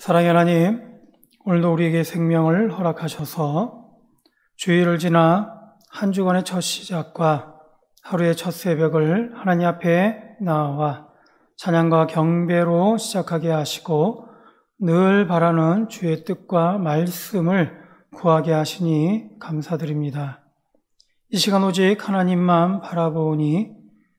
사랑의 하나님, 오늘도 우리에게 생명을 허락하셔서 주일을 지나 한 주간의 첫 시작과 하루의 첫 새벽을 하나님 앞에 나와 찬양과 경배로 시작하게 하시고 늘 바라는 주의 뜻과 말씀을 구하게 하시니 감사드립니다. 이 시간 오직 하나님만 바라보니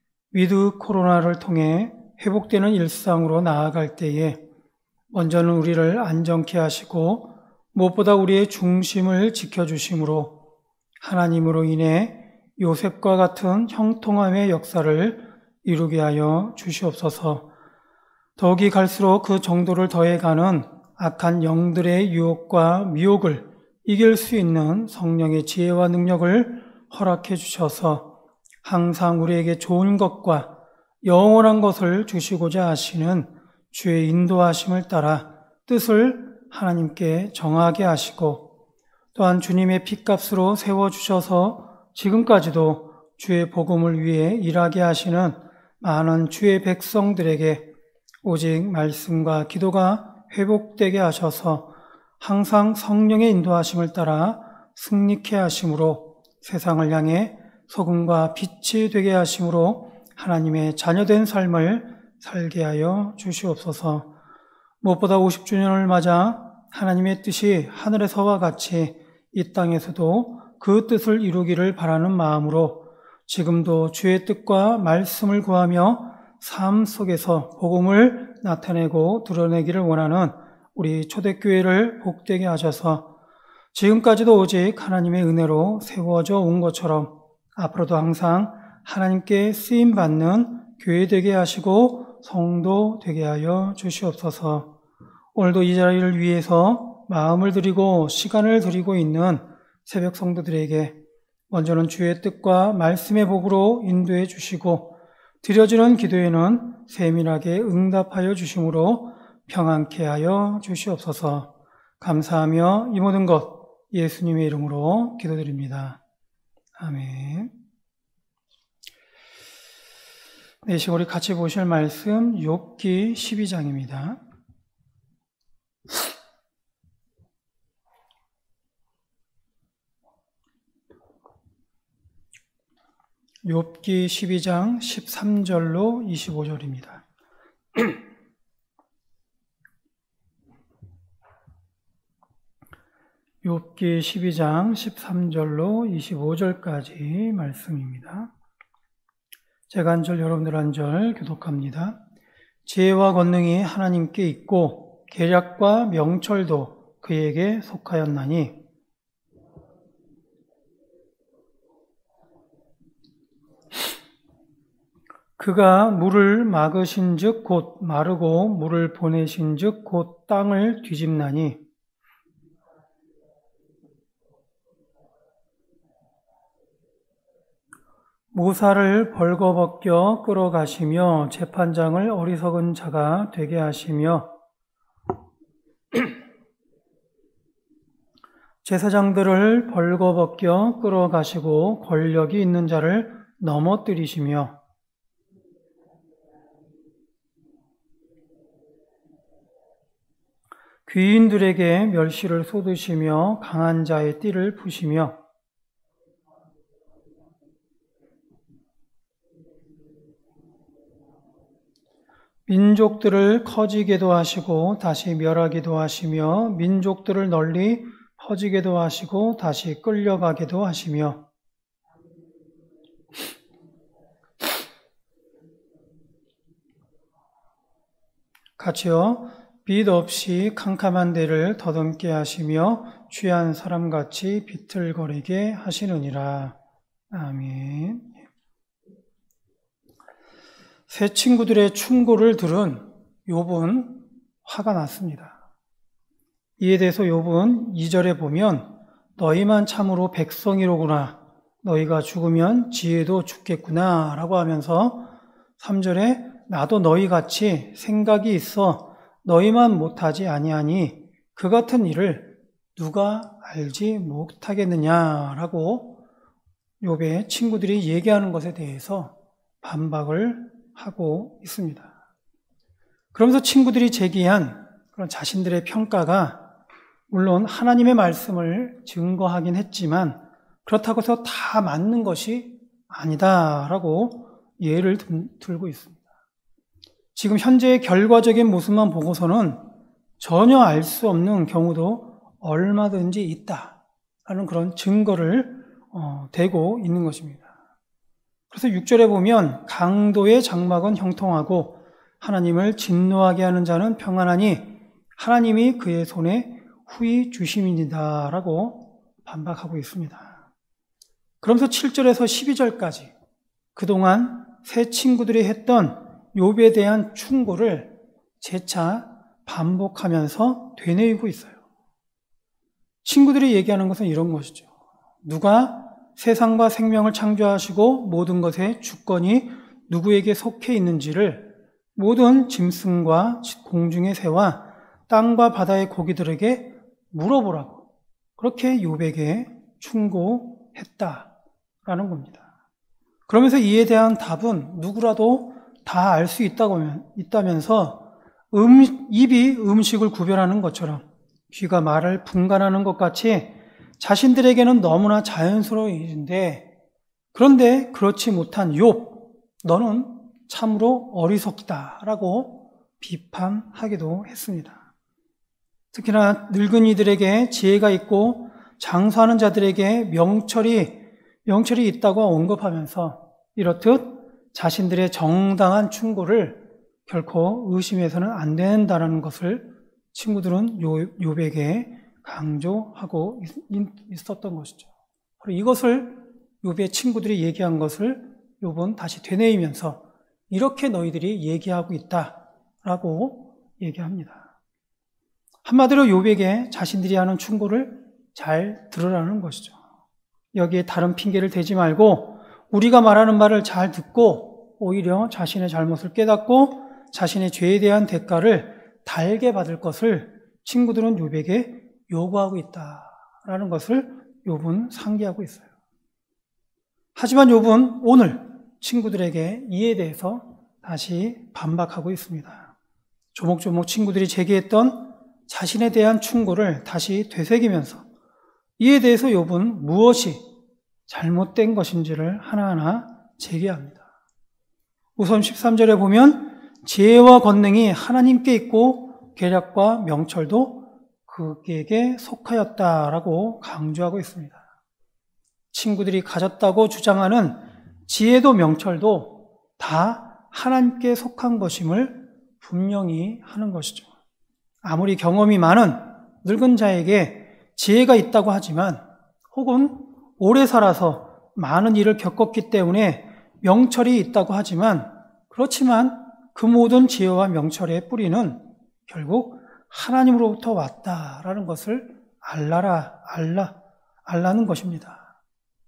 위드 코로나를 통해 회복되는 일상으로 나아갈 때에 먼저는 우리를 안정케 하시고 무엇보다 우리의 중심을 지켜주심으로 하나님으로 인해 요셉과 같은 형통함의 역사를 이루게 하여 주시옵소서. 더욱이 갈수록 그 정도를 더해가는 악한 영들의 유혹과 미혹을 이길 수 있는 성령의 지혜와 능력을 허락해 주셔서 항상 우리에게 좋은 것과 영원한 것을 주시고자 하시는 주의 인도하심을 따라 뜻을 하나님께 정하게 하시고 또한 주님의 핏값으로 세워주셔서 지금까지도 주의 복음을 위해 일하게 하시는 많은 주의 백성들에게 오직 말씀과 기도가 회복되게 하셔서 항상 성령의 인도하심을 따라 승리케 하심으로 세상을 향해 소금과 빛이 되게 하심으로 하나님의 자녀된 삶을 살게 하여 주시옵소서. 무엇보다 50주년을 맞아 하나님의 뜻이 하늘에서와 같이 이 땅에서도 그 뜻을 이루기를 바라는 마음으로 지금도 주의 뜻과 말씀을 구하며 삶 속에서 복음을 나타내고 드러내기를 원하는 우리 초대교회를 복되게 하셔서 지금까지도 오직 하나님의 은혜로 세워져 온 것처럼 앞으로도 항상 하나님께 쓰임받는 교회 되게 하시고 성도 되게 하여 주시옵소서. 오늘도 이 자리를 위해서 마음을 드리고 시간을 드리고 있는 새벽 성도들에게 먼저는 주의 뜻과 말씀의 복으로 인도해 주시고 드려지는 기도에는 세밀하게 응답하여 주심으로 평안케 하여 주시옵소서. 감사하며 이 모든 것 예수님의 이름으로 기도드립니다. 아멘. 네, 시간 우리 같이 보실 말씀 욥기 12장입니다. 욥기 12장 13절로 25절입니다. 욥기 12장 13절로 25절까지 말씀입니다. 제가 한 절, 여러분들 한 절 교독합니다. 지혜와 권능이 하나님께 있고 계략과 명철도 그에게 속하였나니 그가 물을 막으신즉 곧 마르고 물을 보내신즉 곧 땅을 뒤집나니 모사를 벌거벗겨 끌어가시며 재판장을 어리석은 자가 되게 하시며 제사장들을 벌거벗겨 끌어가시고 권력이 있는 자를 넘어뜨리시며 귀인들에게 멸시를 쏟으시며 강한 자의 띠를 푸시며 민족들을 커지게도 하시고 다시 멸하기도 하시며 민족들을 널리 퍼지게도 하시고 다시 끌려가게도 하시며 같이요 빛 없이 캄캄한 데를 더듬게 하시며 취한 사람같이 비틀거리게 하시느니라. 아멘. 새 친구들의 충고를 들은 욥은 화가 났습니다. 이에 대해서 욥은 2절에 보면 너희만 참으로 백성이로구나. 너희가 죽으면 지혜도 죽겠구나 라고 하면서 3절에 나도 너희같이 생각이 있어 너희만 못하지 아니하니 그 같은 일을 누가 알지 못하겠느냐라고 욥의 친구들이 얘기하는 것에 대해서 반박을 하고 있습니다. 그러면서 친구들이 제기한 그런 자신들의 평가가 물론 하나님의 말씀을 증거하긴 했지만 그렇다고 해서 다 맞는 것이 아니다라고 예를 들고 있습니다. 지금 현재의 결과적인 모습만 보고서는 전혀 알 수 없는 경우도 얼마든지 있다라는 그런 증거를 대고 있는 것입니다. 그래서 6절에 보면 강도의 장막은 형통하고 하나님을 진노하게 하는 자는 평안하니 하나님이 그의 손에 후히 주심이니이다 라고 반박하고 있습니다. 그러면서 7절에서 12절까지 그동안 새 친구들이 했던 욥에 대한 충고를 재차 반복하면서 되뇌이고 있어요. 친구들이 얘기하는 것은 이런 것이죠. 누가 세상과 생명을 창조하시고 모든 것의 주권이 누구에게 속해 있는지를 모든 짐승과 공중의 새와 땅과 바다의 고기들에게 물어보라고 그렇게 욥에게 충고했다라는 겁니다. 그러면서 이에 대한 답은 누구라도 다 알 수 있다면서 입이 음식을 구별하는 것처럼 귀가 말을 분간하는 것 같이 자신들에게는 너무나 자연스러운 일인데 그런데 그렇지 못한 욥 너는 참으로 어리석다라고 비판하기도 했습니다. 특히나 늙은이들에게 지혜가 있고 장수하는 자들에게 명철이 있다고 언급하면서 이렇듯 자신들의 정당한 충고를 결코 의심해서는 안 된다는 것을 친구들은 욥에게 강조하고 있었던 것이죠. 그리고 이것을 욥의 친구들이 얘기한 것을 욥은 다시 되뇌이면서 이렇게 너희들이 얘기하고 있다라고 얘기합니다. 한마디로 욥에게 자신들이 하는 충고를 잘 들으라는 것이죠. 여기에 다른 핑계를 대지 말고 우리가 말하는 말을 잘 듣고 오히려 자신의 잘못을 깨닫고 자신의 죄에 대한 대가를 달게 받을 것을 친구들은 욥에게 요구하고 있다라는 것을 욥은 상기하고 있어요. 하지만 욥은 오늘 친구들에게 이에 대해서 다시 반박하고 있습니다. 조목조목 친구들이 제기했던 자신에 대한 충고를 다시 되새기면서 이에 대해서 욥은 무엇이 잘못된 것인지를 하나하나 제기합니다. 우선 13절에 보면 지혜와 권능이 하나님께 있고 계략과 명철도 그에게 속하였다라고 강조하고 있습니다. 친구들이 가졌다고 주장하는 지혜도 명철도 다 하나님께 속한 것임을 분명히 하는 것이죠. 아무리 경험이 많은 늙은 자에게 지혜가 있다고 하지만 혹은 오래 살아서 많은 일을 겪었기 때문에 명철이 있다고 하지만 그렇지만 그 모든 지혜와 명철의 뿌리는 결국 하나님으로부터 왔다라는 것을 알라는 것입니다.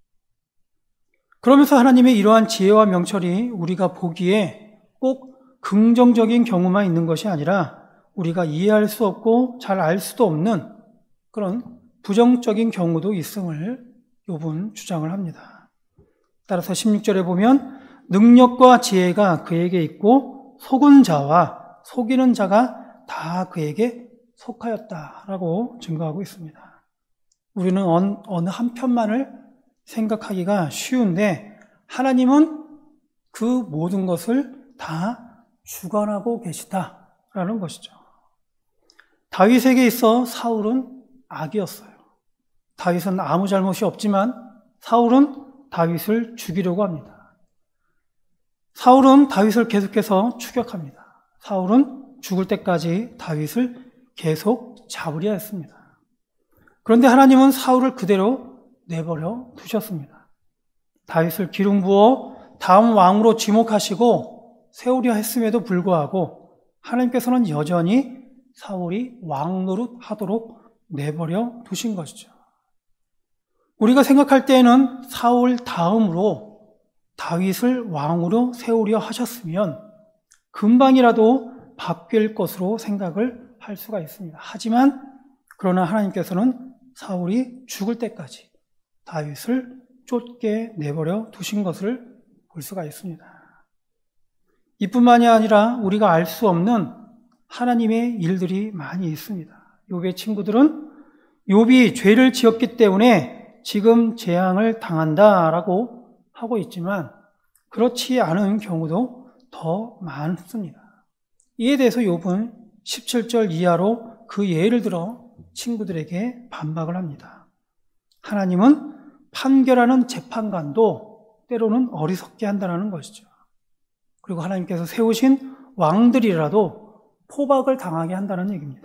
그러면서 하나님의 이러한 지혜와 명철이 우리가 보기에 꼭 긍정적인 경우만 있는 것이 아니라 우리가 이해할 수 없고 잘 알 수도 없는 그런 부정적인 경우도 있음을 욥은 주장을 합니다. 따라서 16절에 보면 능력과 지혜가 그에게 있고 속은 자와 속이는 자가 다 그에게 속하였다라고 증거하고 있습니다. 우리는 어느 한편만을 생각하기가 쉬운데 하나님은 그 모든 것을 다 주관하고 계시다라는 것이죠. 다윗에게 있어 사울은 악이었어요. 다윗은 아무 잘못이 없지만 사울은 다윗을 죽이려고 합니다. 사울은 다윗을 계속해서 추격합니다. 사울은 죽을 때까지 다윗을 계속 잡으려 했습니다. 그런데 하나님은 사울을 그대로 내버려 두셨습니다. 다윗을 기름 부어 다음 왕으로 지목하시고 세우려 했음에도 불구하고 하나님께서는 여전히 사울이 왕 노릇하도록 내버려 두신 것이죠. 우리가 생각할 때에는 사울 다음으로 다윗을 왕으로 세우려 하셨으면 금방이라도 바뀔 것으로 생각을 할 수가 있습니다. 하지만 그러나 하나님께서는 사울이 죽을 때까지 다윗을 쫓게 내버려 두신 것을 볼 수가 있습니다. 이뿐만이 아니라 우리가 알 수 없는 하나님의 일들이 많이 있습니다. 욥의 친구들은 욥이 죄를 지었기 때문에 지금 재앙을 당한다라고 하고 있지만 그렇지 않은 경우도 더 많습니다. 이에 대해서 욥은 17절 이하로 그 예를 들어 친구들에게 반박을 합니다. 하나님은 판결하는 재판관도 때로는 어리석게 한다는 것이죠. 그리고 하나님께서 세우신 왕들이라도 포박을 당하게 한다는 얘기입니다.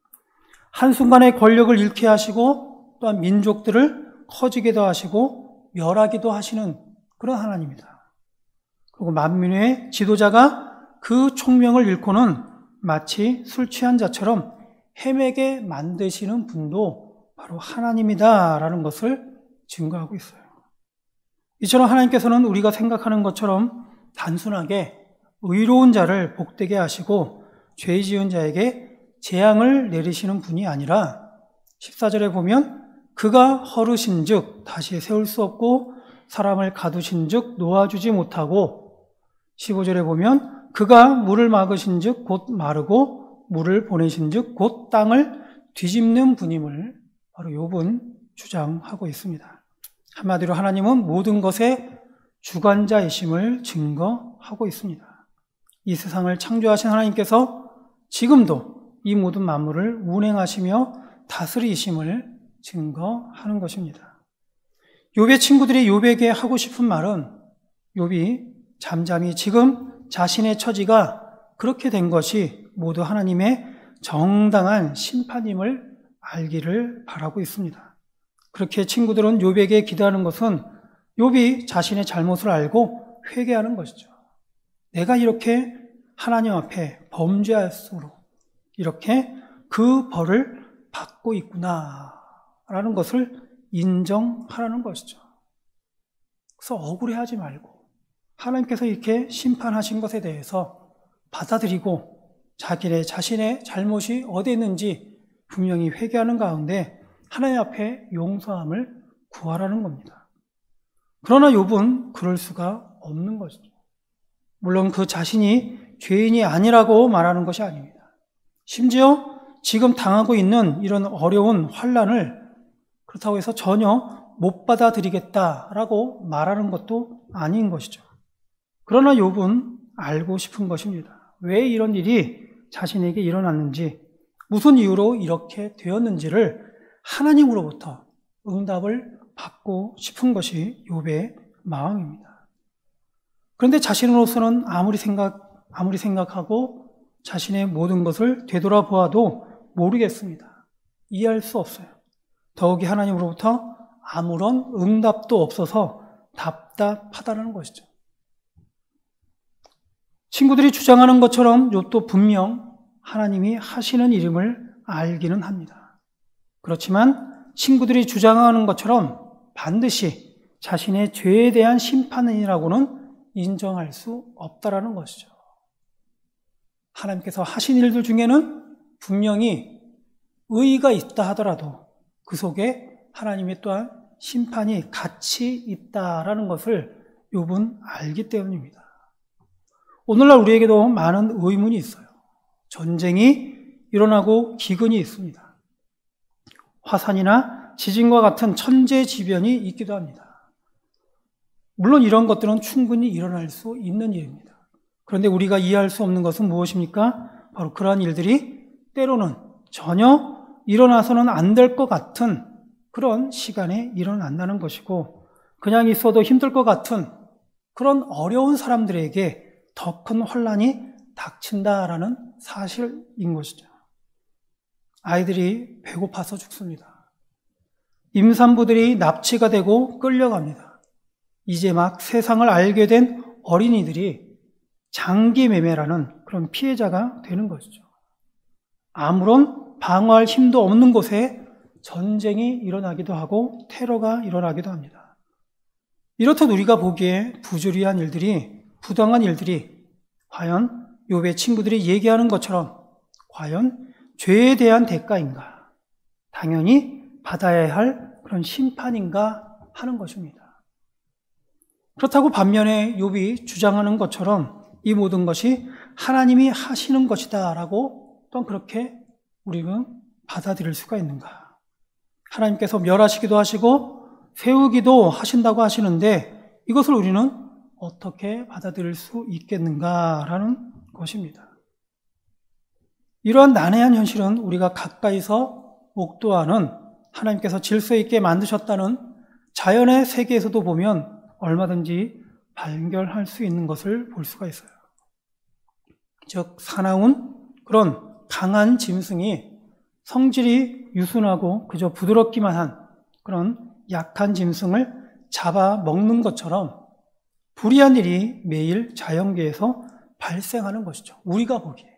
한순간에 권력을 잃게 하시고 또한 민족들을 커지게도 하시고 멸하기도 하시는 그런 하나님입니다. 그리고 만민의 지도자가 그 총명을 잃고는 마치 술 취한 자처럼 헤매게 만드시는 분도 바로 하나님이다라는 것을 증거하고 있어요. 이처럼 하나님께서는 우리가 생각하는 것처럼 단순하게 의로운 자를 복되게 하시고 죄 지은 자에게 재앙을 내리시는 분이 아니라 14절에 보면 그가 허르신 즉 다시 세울 수 없고 사람을 가두신 즉 놓아주지 못하고 15절에 보면 그가 물을 막으신 즉 곧 마르고 물을 보내신 즉 곧 땅을 뒤집는 분임을 바로 욥은 주장하고 있습니다. 한마디로 하나님은 모든 것의 주관자이심을 증거하고 있습니다. 이 세상을 창조하신 하나님께서 지금도 이 모든 만물을 운행하시며 다스리심을 증거하는 것입니다. 욥의 친구들이 욥에게 하고 싶은 말은 욥이 잠잠히 지금 자신의 처지가 그렇게 된 것이 모두 하나님의 정당한 심판임을 알기를 바라고 있습니다. 그렇게 친구들은 욥에게 기도하는 것은 욥이 자신의 잘못을 알고 회개하는 것이죠. 내가 이렇게 하나님 앞에 범죄할수록 이렇게 그 벌을 받고 있구나라는 것을 인정하라는 것이죠. 그래서 억울해하지 말고 하나님께서 이렇게 심판하신 것에 대해서 받아들이고 자신의 잘못이 어디 있는지 분명히 회개하는 가운데 하나님 앞에 용서함을 구하라는 겁니다. 그러나 욥은 그럴 수가 없는 것이죠. 물론 그 자신이 죄인이 아니라고 말하는 것이 아닙니다. 심지어 지금 당하고 있는 이런 어려운 환난을 그렇다고 해서 전혀 못 받아들이겠다라고 말하는 것도 아닌 것이죠. 그러나 욥은 알고 싶은 것입니다. 왜 이런 일이 자신에게 일어났는지, 무슨 이유로 이렇게 되었는지를 하나님으로부터 응답을 받고 싶은 것이 욥의 마음입니다. 그런데 자신으로서는 아무리 생각하고 자신의 모든 것을 되돌아보아도 모르겠습니다. 이해할 수 없어요. 더욱이 하나님으로부터 아무런 응답도 없어서 답답하다는 것이죠. 친구들이 주장하는 것처럼 욥도 분명 하나님이 하시는 일임을 알기는 합니다. 그렇지만 친구들이 주장하는 것처럼 반드시 자신의 죄에 대한 심판이라고는 인정할 수 없다라는 것이죠. 하나님께서 하신 일들 중에는 분명히 의의가 있다 하더라도 그 속에 하나님의 또한 심판이 같이 있다라는 것을 욥은 알기 때문입니다. 오늘날 우리에게도 많은 의문이 있어요. 전쟁이 일어나고 기근이 있습니다. 화산이나 지진과 같은 천재지변이 있기도 합니다. 물론 이런 것들은 충분히 일어날 수 있는 일입니다. 그런데 우리가 이해할 수 없는 것은 무엇입니까? 바로 그러한 일들이 때로는 전혀 일어나서는 안 될 것 같은 그런 시간에 일어난다는 것이고, 그냥 있어도 힘들 것 같은 그런 어려운 사람들에게 더 큰 환난이 닥친다라는 사실인 것이죠. 아이들이 배고파서 죽습니다. 임산부들이 납치가 되고 끌려갑니다. 이제 막 세상을 알게 된 어린이들이 장기 매매라는 그런 피해자가 되는 것이죠. 아무런 방어할 힘도 없는 곳에 전쟁이 일어나기도 하고 테러가 일어나기도 합니다. 이렇듯 우리가 보기에 부조리한 일들이, 부당한 일들이 과연 욥의 친구들이 얘기하는 것처럼 과연 죄에 대한 대가인가? 당연히 받아야 할 그런 심판인가 하는 것입니다. 그렇다고 반면에 욥이 주장하는 것처럼 이 모든 것이 하나님이 하시는 것이다 라고 또한 그렇게 우리는 받아들일 수가 있는가? 하나님께서 멸하시기도 하시고 세우기도 하신다고 하시는데 이것을 우리는 어떻게 받아들일 수 있겠는가라는 것입니다. 이러한 난해한 현실은 우리가 가까이서 목도하는 하나님께서 질서 있게 만드셨다는 자연의 세계에서도 보면 얼마든지 발견할 수 있는 것을 볼 수가 있어요. 즉 사나운 그런 강한 짐승이 성질이 유순하고 그저 부드럽기만 한 그런 약한 짐승을 잡아 먹는 것처럼 불의한 일이 매일 자연계에서 발생하는 것이죠. 우리가 보기에.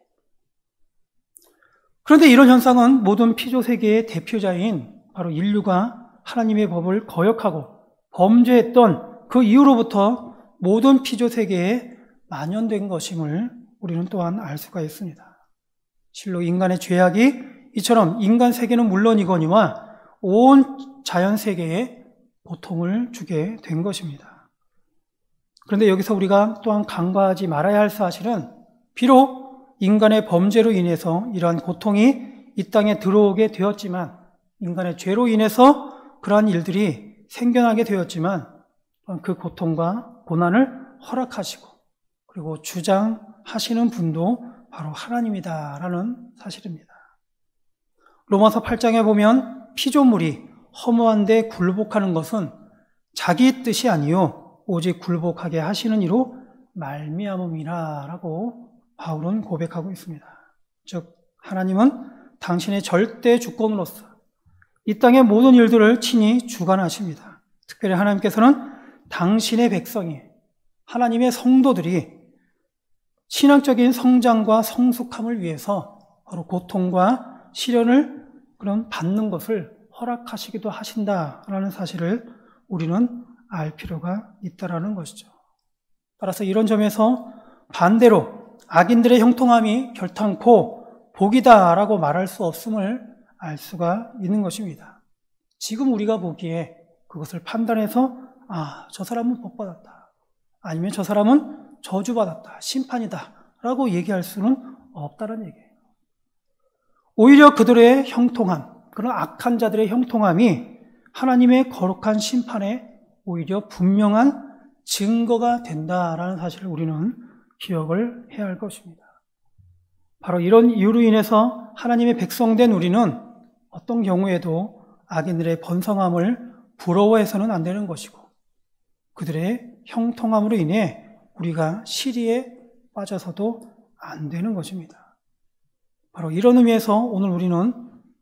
그런데 이런 현상은 모든 피조세계의 대표자인 바로 인류가 하나님의 법을 거역하고 범죄했던 그 이후로부터 모든 피조세계에 만연된 것임을 우리는 또한 알 수가 있습니다. 실로 인간의 죄악이 이처럼 인간 세계는 물론이거니와 온 자연 세계에 고통을 주게 된 것입니다. 그런데 여기서 우리가 또한 간과하지 말아야 할 사실은 비록 인간의 범죄로 인해서 이러한 고통이 이 땅에 들어오게 되었지만 인간의 죄로 인해서 그러한 일들이 생겨나게 되었지만 그 고통과 고난을 허락하시고 그리고 주장하시는 분도 바로 하나님이다라는 사실입니다. 로마서 8장에 보면 피조물이 허무한데 굴복하는 것은 자기 뜻이 아니요 오직 굴복하게 하시는 이로 말미암음이라라고 바울은 고백하고 있습니다. 즉 하나님은 당신의 절대 주권으로서 이 땅의 모든 일들을 친히 주관하십니다. 특별히 하나님께서는 당신의 백성이 하나님의 성도들이 신앙적인 성장과 성숙함을 위해서 바로 고통과 시련을 그런 받는 것을 허락하시기도 하신다라는 사실을 우리는 알 필요가 있다라는 것이죠. 따라서 이런 점에서 반대로 악인들의 형통함이 결탄코 복이다라고 말할 수 없음을 알 수가 있는 것입니다. 지금 우리가 보기에 그것을 판단해서 저 사람은 복받았다. 아니면 저 사람은 저주받았다. 심판이다. 라고 얘기할 수는 없다는 얘기예요. 오히려 그들의 형통함, 그런 악한 자들의 형통함이 하나님의 거룩한 심판에 오히려 분명한 증거가 된다라는 사실을 우리는 기억을 해야 할 것입니다. 바로 이런 이유로 인해서 하나님의 백성된 우리는 어떤 경우에도 악인들의 번성함을 부러워해서는 안 되는 것이고 그들의 형통함으로 인해 우리가 시리에 빠져서도 안 되는 것입니다. 바로 이런 의미에서 오늘 우리는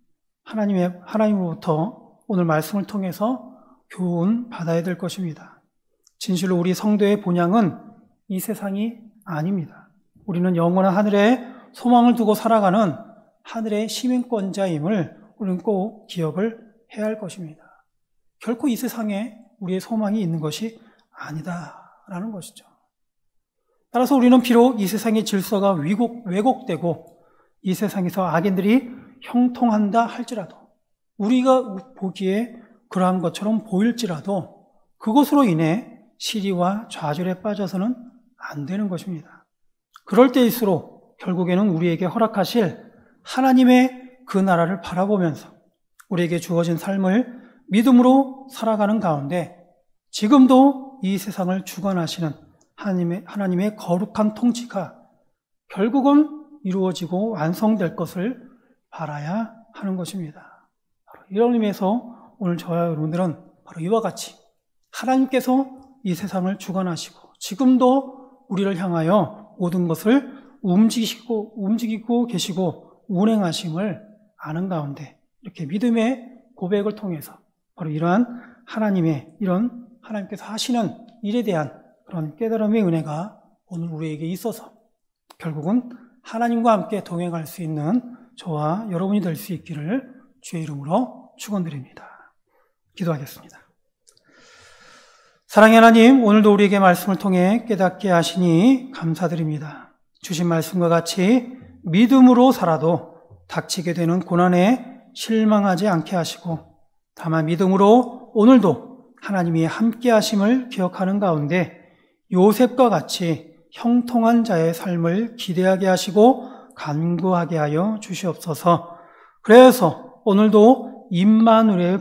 하나님으로부터 오늘 말씀을 통해서 교훈 받아야 될 것입니다. 진실로 우리 성도의 본향은 이 세상이 아닙니다. 우리는 영원한 하늘에 소망을 두고 살아가는 하늘의 시민권자임을 우리는 꼭 기억을 해야 할 것입니다. 결코 이 세상에 우리의 소망이 있는 것이 아니다라는 것이죠. 따라서 우리는 비록 이 세상의 질서가 왜곡되고 이 세상에서 악인들이 형통한다 할지라도 우리가 보기에 그러한 것처럼 보일지라도 그것으로 인해 시리와 좌절에 빠져서는 안 되는 것입니다. 그럴 때일수록 결국에는 우리에게 허락하실 하나님의 그 나라를 바라보면서 우리에게 주어진 삶을 믿음으로 살아가는 가운데 지금도 이 세상을 주관하시는 하나님의 거룩한 통치가 결국은 이루어지고 완성될 것을 바라야 하는 것입니다. 이런 의미에서 오늘 저와 여러분들은 바로 이와 같이 하나님께서 이 세상을 주관하시고 지금도 우리를 향하여 모든 것을 움직이고 계시고 운행하심을 아는 가운데 이렇게 믿음의 고백을 통해서 바로 이러한 하나님께서 하시는 일에 대한 그런 깨달음의 은혜가 오늘 우리에게 있어서 결국은 하나님과 함께 동행할 수 있는 저와 여러분이 될 수 있기를 주의 이름으로 축원드립니다. 기도하겠습니다. 사랑의 하나님, 오늘도 우리에게 말씀을 통해 깨닫게 하시니 감사드립니다. 주신 말씀과 같이 믿음으로 살아도 닥치게 되는 고난에 실망하지 않게 하시고 다만 믿음으로 오늘도 하나님이 함께 하심을 기억하는 가운데 요셉과 같이 형통한 자의 삶을 기대하게 하시고 간구하게 하여 주시옵소서. 그래서 오늘도 임마누엘의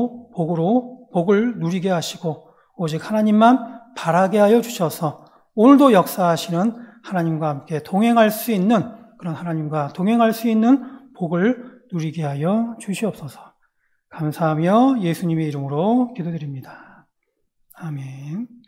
복을 누리게 하시고 오직 하나님만 바라게 하여 주셔서 오늘도 역사하시는 하나님과 함께 동행할 수 있는 그런 하나님과 동행할 수 있는 복을 누리게 하여 주시옵소서. 감사하며 예수님의 이름으로 기도드립니다. 아멘.